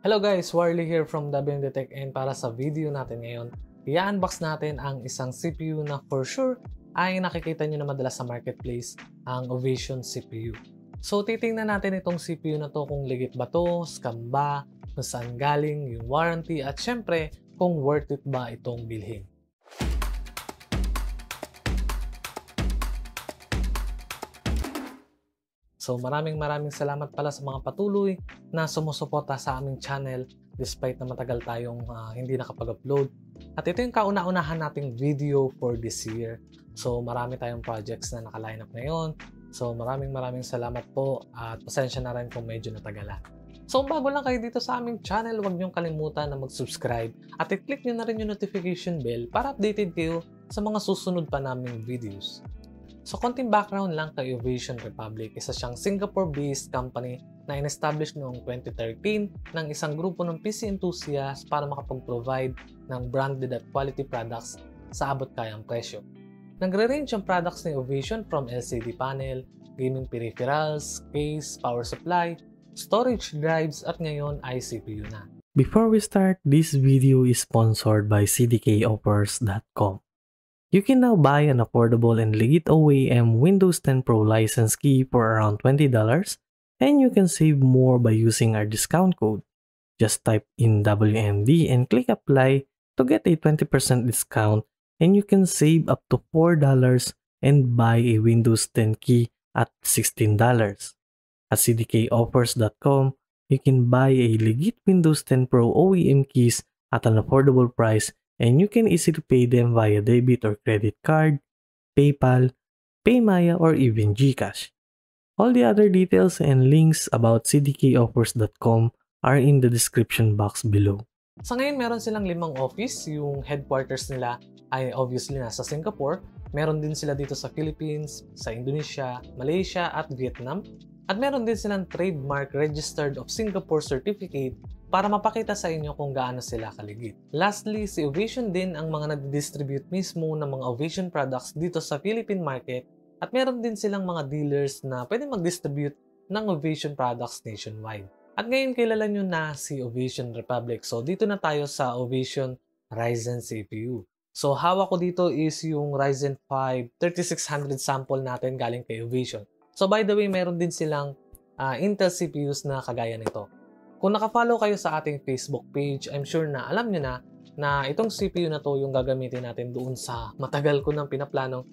Hello guys, Warley here from WMD Tech, and para sa video natin ngayon, i-unbox natin ang isang CPU na for sure ay nakikita nyo na madalas sa marketplace, ang Ovation CPU. So titingnan natin itong CPU na to kung legit ba to, scam ba, kung saan galing yung warranty, at syempre kung worth it ba itong bilhin. So maraming salamat pala sa mga patuloy na sumusuporta sa aming channel despite na matagal tayong hindi nakapag-upload. At ito yung kauna-unahan nating video for this year. So marami tayong projects na naka-line up ngayon. So maraming salamat po at pasensya na rin kung medyo natagalan. So kung bago lang kayo dito sa aming channel, huwag niyong kalimutan na mag-subscribe at i-click niyo na rin yung notification bell para updated kayo sa mga susunod pa naming videos. So, konting background lang kay Ovation Republic. Isa siyang Singapore-based company na in-establish noong 2013 ng isang grupo ng PC enthusiasts para makapag-provide ng branded at quality products sa abot-kayang presyo. Nagre-range ang products ni Ovation from LCD panel, gaming peripherals, case, power supply, storage drives, at ngayon ay CPU na. Before we start, this video is sponsored by cdkoffers.com. You can now buy an affordable and legit OEM Windows 10 Pro license key for around $20, and you can save more by using our discount code. Just type in WMD and click apply to get a 20% discount, and you can save up to $4 and buy a Windows 10 key at $16. At cdkoffers.com, you can buy a legit Windows 10 Pro OEM keys at an affordable price, and you can easily pay them via debit or credit card, PayPal, PayMaya, or even GCash. All the other details and links about cdkoffers.com are in the description box below. Sa ngayon, meron silang 5 office. Yung headquarters nila ay obviously nasa Singapore. Meron din sila dito sa Philippines, sa Indonesia, Malaysia, at Vietnam. At meron din silang trademark registered of Singapore certificate para mapakita sa inyo kung gaano sila kaligit. Lastly, si Ovation din ang mga nag-distribute mismo ng mga Ovation products dito sa Philippine market, at meron din silang mga dealers na pwede mag-distribute ng Ovation products nationwide. At ngayon kilala nyo na si Ovation Republic. So dito na tayo sa Ovation Ryzen CPU. So hawak ko dito is yung Ryzen 5 3600 sample natin galing kay Ovation. So by the way, meron din silang Intel CPUs na kagaya nito. Kung nakafollow kayo sa ating Facebook page, I'm sure na alam nyo na itong CPU na to yung gagamitin natin doon sa matagal ko nang pinaplanong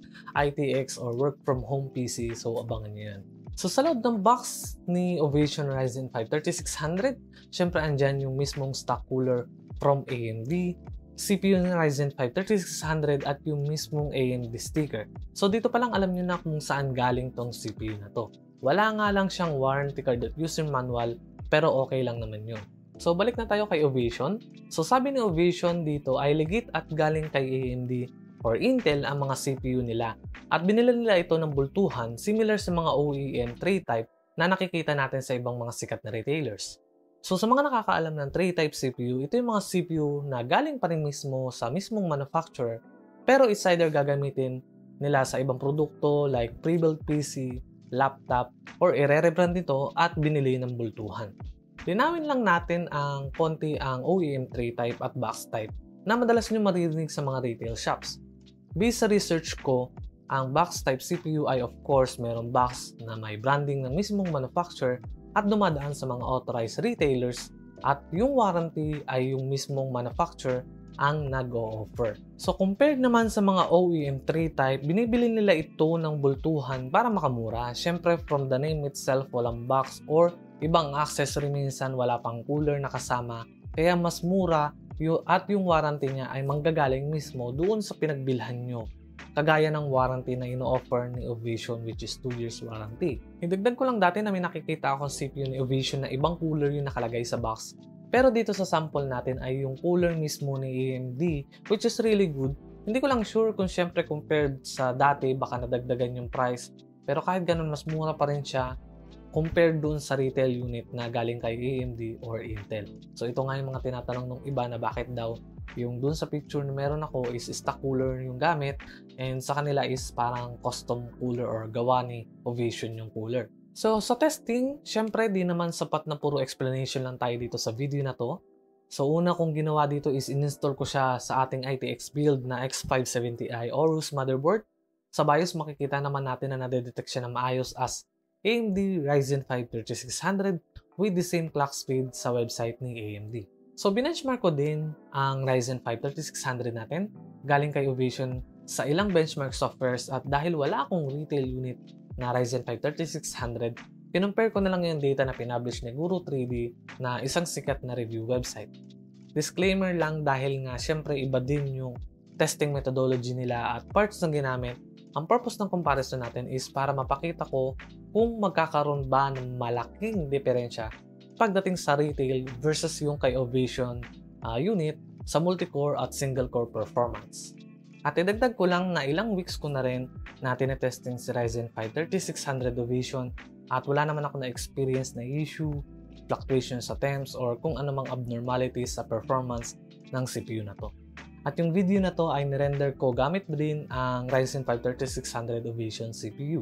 ITX or work from home PC. So abangan nyo yan. So sa loob ng box ni Ovation Ryzen 5 3600, syempre andyan yung mismong stock cooler from AMD, CPU ng Ryzen 5 3600 at yung mismong AMD sticker. So dito pa lang alam nyo na kung saan galing tong CPU na to. Wala nga lang siyang warranty card at user manual, pero okay lang naman yun. So balik na tayo kay Ovation. So sabi ni Ovation dito ay legit at galing kay AMD or Intel ang mga CPU nila. At binila nila ito ng bultuhan similar sa mga OEM tray type na nakikita natin sa ibang mga sikat na retailers. So sa mga nakakaalam ng tray type CPU, ito yung mga CPU na galing pa rin mismo sa mismong manufacturer, pero it's either gagamitin nila sa ibang produkto like pre-built PC, laptop, or i-rebrand nito at binili ng bultuhan. Linawin lang natin ang konti ang OEM tray type at box type na madalas nyo maririnig sa mga retail shops. Based sa research ko, ang box type CPU ay of course mayroong box na may branding ng mismong manufacturer at dumadaan sa mga authorized retailers, at yung warranty ay yung mismong manufacturer ang nag-o-offer. So compared naman sa mga OEM tray type, binibili nila ito ng bultuhan para makamura. Syempre from the name itself, walang box or ibang accessory, minsan wala pang cooler na kasama, kaya mas mura at yung warranty niya ay manggagaling mismo doon sa pinagbilhan nyo. Kagaya ng warranty na ino-offer ni Ovation, which is 2 years warranty. Idagdag ko lang, dati na may nakikita akong CPU ni Ovation na ibang cooler yung nakalagay sa box. Pero dito sa sample natin ay yung cooler mismo ni AMD, which is really good. Hindi ko lang sure kung syempre compared sa dati baka nadagdagan yung price. Pero kahit ganun, mas mura pa rin siya compared dun sa retail unit na galing kay AMD or Intel. So ito nga yung mga tinatanong ng iba na bakit daw yung dun sa picture na meron ako is stock cooler yung gamit, and sa kanila is parang custom cooler or gawa ni Ovation yung cooler. So sa testing, syempre di naman sapat na puro explanation lang tayo dito sa video na to. So una kong ginawa dito is in-install ko siya sa ating ITX build na X570i Aorus motherboard. Sa BIOS makikita naman natin na nadedetect siya na maayos as AMD Ryzen 5 3600 with the same clock speed sa website ni AMD. So benchmark ko din ang Ryzen 5 3600 natin galing kay Ovation sa ilang benchmark softwares at dahil wala akong retail unit na Ryzen 5 3600, kinumpare ko na lang yung data na pinublish ni Guru 3D na isang sikat na review website. Disclaimer lang dahil nga syempre iba din yung testing methodology nila at parts na ginamit. Ang purpose ng comparison natin is para mapakita ko kung magkakaroon ba ng malaking diferensya pagdating sa retail versus yung kay Ovation unit sa multi-core at single-core performance. At idagdag ko lang na ilang weeks ko na rin na tinetesting si Ryzen 5 3600 Ovation at wala naman ako na-experience na issue, fluctuation sa temps, or kung anumang abnormalities sa performance ng CPU na to. At yung video na to ay nirender ko gamit din ang Ryzen 5 3600 Ovation CPU.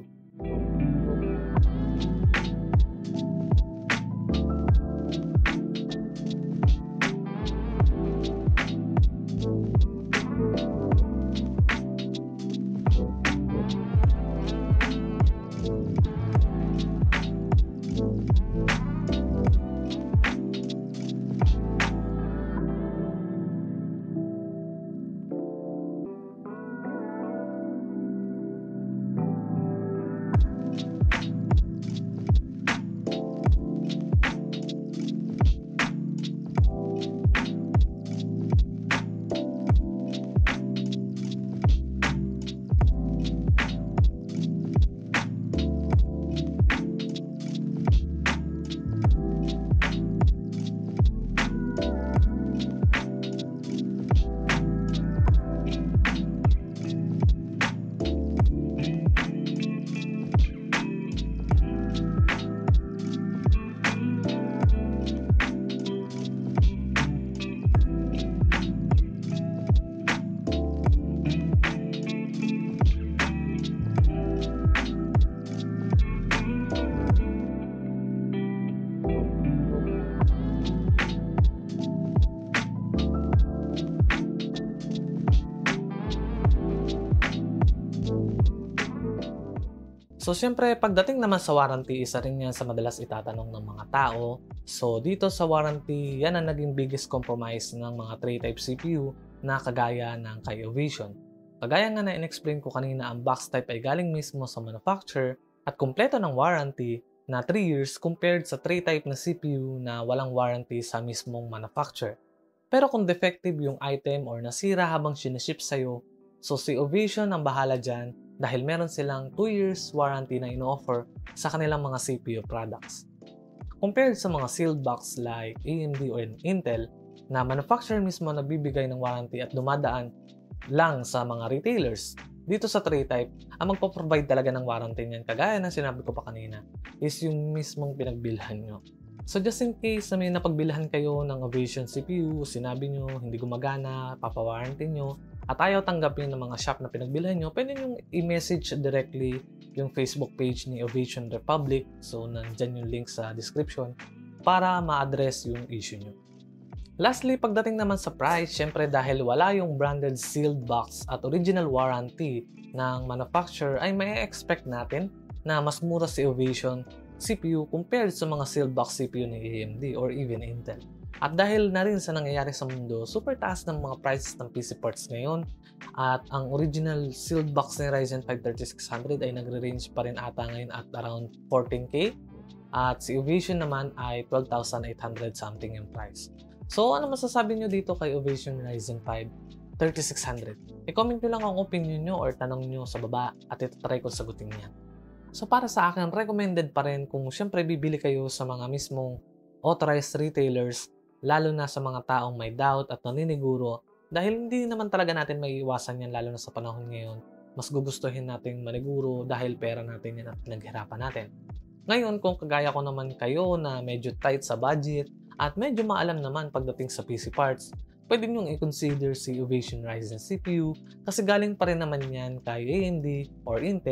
So, syempre, pagdating naman sa warranty, isa rin yan sa madalas itatanong ng mga tao. So, dito sa warranty, yan ang naging biggest compromise ng mga tray-type CPU na kagaya ng kay Ovation. Kagaya nga na in-explain ko kanina, ang box type ay galing mismo sa manufacturer at kumpleto ng warranty na 3 years compared sa tray-type na CPU na walang warranty sa mismong manufacturer. Pero kung defective yung item or nasira habang siniship sa'yo, so si Ovation ang bahala dyan dahil meron silang 2 years warranty na ino-offer sa kanilang mga CPU products. Compared sa mga sealed box like AMD or Intel na manufacturer mismo nagbibigay ng warranty at dumadaan lang sa mga retailers, dito sa tray type, ang magpo-provide talaga ng warranty niyan, kagaya ng sinabi ko pa kanina, is yung mismong pinagbilhan nyo. So just in case na may napagbilhan kayo ng Ovation CPU, sinabi nyo hindi gumagana, papawarranty nyo, at ayaw tanggapin ng mga shop na pinagbilhan nyo, pwede nyo i-message directly yung Facebook page ni Ovation Republic. So, nandyan yung link sa description para ma-address yung issue nyo. Lastly, pagdating naman sa price, syempre dahil wala yung branded sealed box at original warranty ng manufacturer, ay may expect natin na mas mura si Ovation CPU compared sa mga sealed box CPU ni AMD or even Intel. At dahil na rin sa nangyayari sa mundo, super taas ng mga prices ng PC parts ngayon at ang original sealed box ni Ryzen 5 3600 ay nagre-range pa rin ata ngayon at around 14K at si Ovation naman ay 12,800 something yung price. So ano masasabi nyo dito kay Ovation Ryzen 5 3600? I-comment nyo lang ang opinion nyo or tanong nyo sa baba at itatry ko sagutin yan. So para sa akin, recommended pa rin kung syempre bibili kayo sa mga mismong authorized retailers, lalo na sa mga taong may doubt at naniniguro dahil hindi naman talaga natin maiiwasan yan lalo na sa panahon ngayon. Mas gugustuhin nating maniguro dahil pera natin yan at pinaghirapan natin. Ngayon, kung kagaya ko naman kayo na medyo tight sa budget at medyo maalam naman pagdating sa PC parts, pwede nyong i-consider si Ovation Ryzen CPU kasi galing pa rin naman yan kay AMD or Intel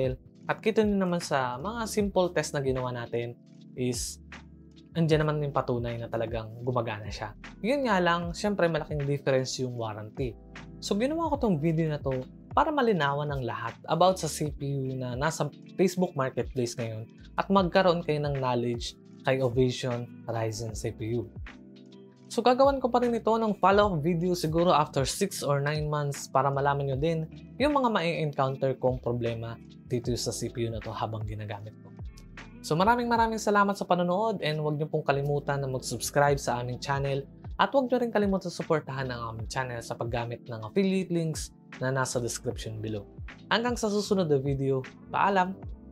At kita nyo naman sa mga simple test na ginawa natin is andyan naman yung patunay na talagang gumagana siya. Yun nga lang, syempre malaking difference yung warranty. So ginawa ko tong video na to para malinawan ng lahat about sa CPU na nasa Facebook Marketplace ngayon at magkaroon kayo ng knowledge kay Ovation Ryzen CPU. So gagawan ko pa rin ito ng follow-up video siguro after 6 or 9 months para malaman nyo din yung mga mai-encounter kong problema dito sa CPU na to habang ginagamit ko. So maraming salamat sa panonood and huwag nyo pong kalimutan na mag-subscribe sa aming channel at huwag nyo rin kalimutan suportahan ang aming channel sa paggamit ng affiliate links na nasa description below. Hanggang sa susunod na video, paalam!